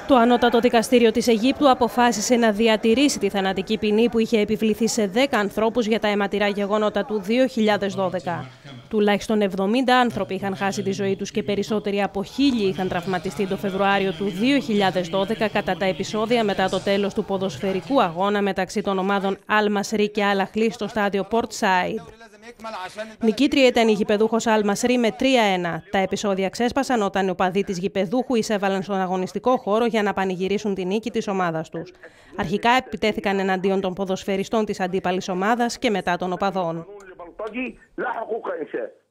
Το Ανώτατο Δικαστήριο της Αιγύπτου αποφάσισε να διατηρήσει τη θανατική ποινή που είχε επιβληθεί σε 10 ανθρώπους για τα αιματηρά γεγονότα του 2012. Τουλάχιστον 70 άνθρωποι είχαν χάσει τη ζωή τους και περισσότεροι από 1.000 είχαν τραυματιστεί το Φεβρουάριο του 2012 κατά τα επεισόδια μετά το τέλος του ποδοσφαιρικού αγώνα μεταξύ των ομάδων Al Masry και Al Ahly στο στάδιο Port Said. Νικήτρια ήταν η γηπεδούχος Al Masry με 3-1. Τα επεισόδια ξέσπασαν όταν οι οπαδοί της γηπεδούχου εισέβαλαν στον αγωνιστικό χώρο για να πανηγυρίσουν τη νίκη της ομάδας τους. Αρχικά επιτέθηκαν εναντίον των ποδοσφαιριστών της αντίπαλης ομάδας και μετά των οπαδών.